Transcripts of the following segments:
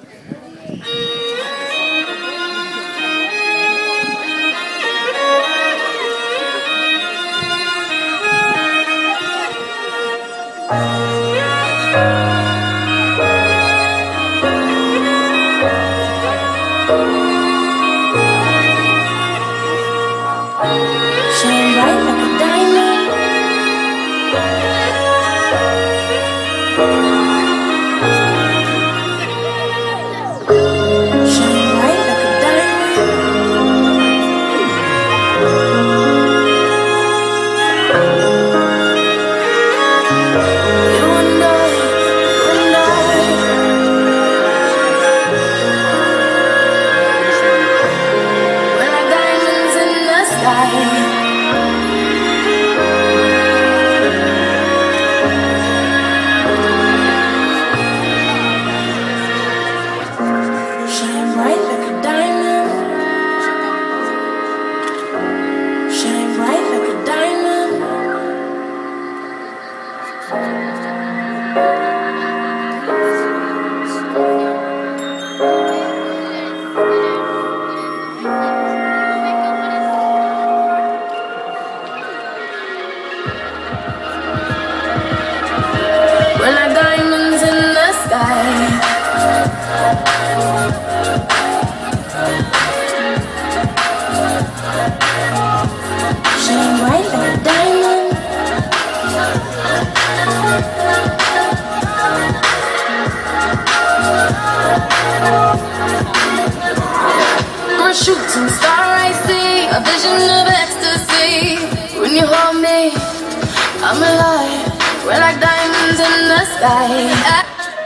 Shooting star I see, a vision of ecstasy. When you hold me, I'm alive. We're like diamonds in the sky.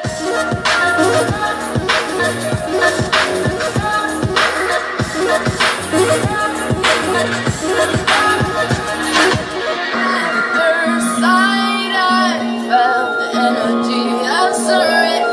First sight, I felt the energy of surrender.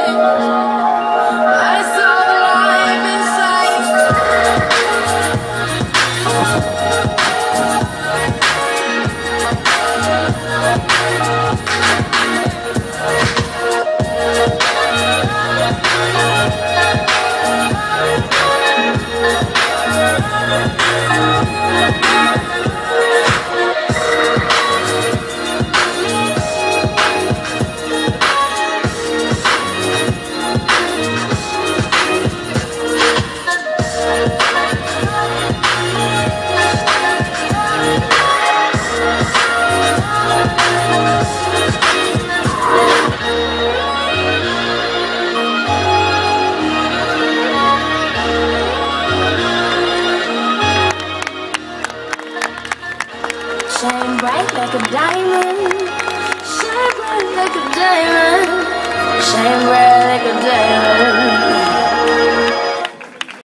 Shine bright like a diamond. Shine bright like a diamond. Shine bright like a diamond.